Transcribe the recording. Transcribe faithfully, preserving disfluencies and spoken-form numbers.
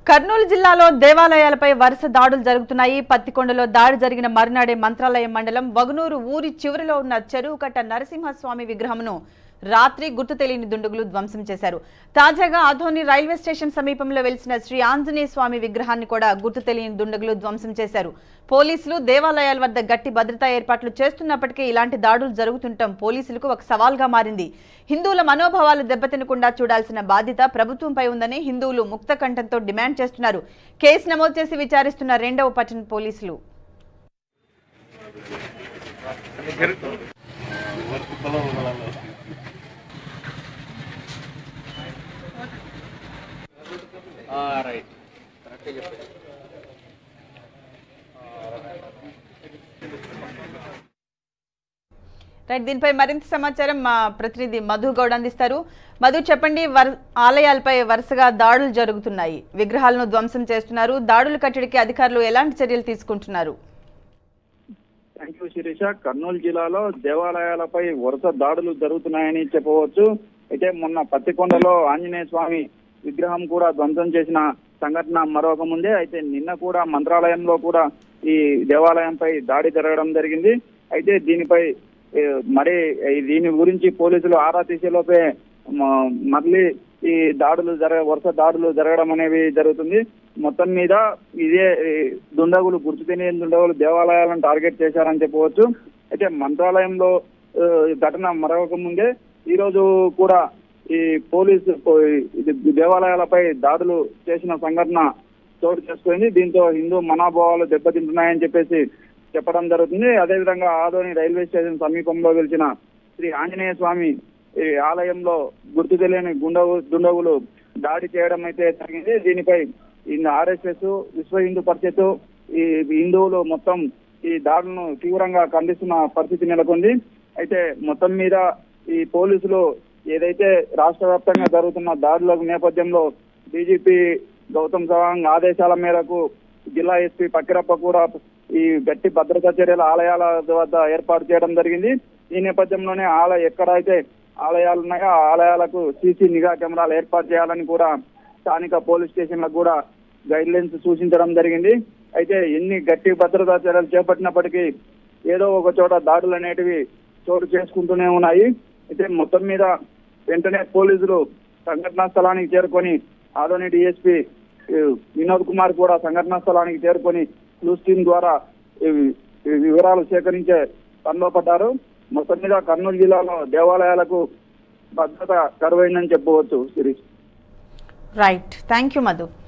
కర్నూలు జిల్లాలో దేవాలయాలపై వరుస దాడులు జరుగుతున్నాయి. పత్తికొండలో దాడి జరిగిన మరునాడే మంత్రాలయం మండలం వగునూరు ఊరి చివరిలో ఉన్న చెరువు కట్ట నరసింహస్వామి విగ్రహంను రాత్రి గుర్తు తెలియని దుండగులు ధ్వంసం చేశారు. తాజాగా ఆధోని రైల్వే స్టేషన్ సమీపంలో వెలిసిన శ్రీ ఆంజనేయ స్వామి విగ్రహాన్ని కూడా గుర్తు తెలియని దుండగులు ధ్వంసం చేశారు. పోలీసులు దేవాలయాల వద్ద గట్టి భద్రతా ఏర్పాట్లు చేస్తున్నప్పటికీ ఇలాంటి దాడులు జరుగుతుండటం పోలీసులకు ఒక సవాల్గా మారింది. హిందువుల మనోభావాలు దెబ్బతినకుండా చూడాల్సిన బాధ్యత ప్రభుత్వంపై ఉందని హిందువులు ముక్త కంఠంతో డిమాండ్ చేస్తున్నారు. కేసు నమోదు చేసి విచారిస్తున్న రెండవ పట్టణ పోలీసులు. రైట్, దీనిపై మరింత సమాచారం మా ప్రతినిధి మధు గౌడ్ అందిస్తారు. మధు, చెప్పండి, ఆలయాలపై వరుసగా దాడులు జరుగుతున్నాయి, విగ్రహాలను ధ్వంసం చేస్తున్నారు. దాడులు కట్టడికి అధికారులు ఎలాంటి చర్యలు తీసుకుంటున్నారు? Thank you Sirisha. కర్నూలు జిల్లాలో దేవాలయాలపై వరుస దాడులు జరుగుతున్నాయని చెప్పవచ్చు. అయితే మొన్న పత్తికొండలో ఆంజనేయ స్వామి విగ్రహం కూడా ధ్వంసం చేసిన సంఘటన మరొక ముందే. అయితే నిన్న కూడా మంత్రాలయంలో కూడా ఈ దేవాలయంపై దాడి జరగడం జరిగింది. అయితే దీనిపై మరి దీని గురించి పోలీసులు ఆరా తీసేలోపే మళ్ళీ ఈ దాడులు జరగ వరుస దాడులు జరగడం అనేవి జరుగుతుంది. మొత్తం మీద ఇదే దుండగులు గుర్తు తెలియని దుండగులు దేవాలయాలను టార్గెట్ చేశారని చెప్పవచ్చు. అయితే మంత్రాలయంలో ఘటన మరొక ముందే ఈ రోజు కూడా ఈ పోలీసు దేవాలయాలపై దాడులు చేసిన సంఘటన చోటు చేసుకుంది. దీంతో హిందూ మనోభావాలు దెబ్బతింటున్నాయని చెప్పేసి చెప్పడం జరుగుతుంది. అదేవిధంగా ఆదోని రైల్వే స్టేషన్ సమీపంలో వెలిసిన శ్రీ ఆంజనేయ స్వామి ఆలయంలో గుర్తు తెలియని గుండవు దుండగులు దాడి చేయడం అయితే జరిగింది. దీనిపై ఆర్ఎస్ఎస్, విశ్వ హిందూ పరిషత్, ఈ హిందువులు మొత్తం ఈ దాడులను తీవ్రంగా ఖండిస్తున్న పరిస్థితి నెలకొంది. అయితే మొత్తం మీద ఈ పోలీసులు ఏదైతే రాష్ట్ర వ్యాప్తంగా జరుగుతున్న దాడుల నేపథ్యంలో డీజీపీ గౌతమ్ సవాంగ్ ఆదేశాల మేరకు జిల్లా ఎస్పీ పక్కిరప్ప కూడా ఈ గట్టి భద్రతా చర్యల ఆలయాల వద్ద ఏర్పాటు చేయడం జరిగింది. ఈ నేపథ్యంలోనే ఆలయ ఎక్కడైతే ఆలయాలు ఉన్నాయో ఆ ఆలయాలకు సీసీ నిఘా కెమెరాలు ఏర్పాటు చేయాలని కూడా స్థానిక పోలీస్ స్టేషన్లకు కూడా గైడ్ లైన్స్ సూచించడం జరిగింది. అయితే ఎన్ని గట్టి భద్రతా చర్యలు చేపట్టినప్పటికీ ఏదో ఒక చోట దాడులు అనేటివి చోటు చేసుకుంటూనే ఉన్నాయి. అయితే మొత్తం మీద వెంటనే పోలీసులు సంఘటనా స్థలానికి చేరుకొని ఆదోని డిఎస్పీ వినోద్ కుమార్ కూడా సంఘటనా స్థలానికి చేరుకొని క్లూస్ టీమ్ ద్వారా వివరాలు సేకరించే పనిలో పడ్డారు. మొత్తం మీద కర్నూలు జిల్లాలో దేవాలయాలకు భద్రత కరువైందని చెప్పవచ్చు. Series. Right, thank you Madhu.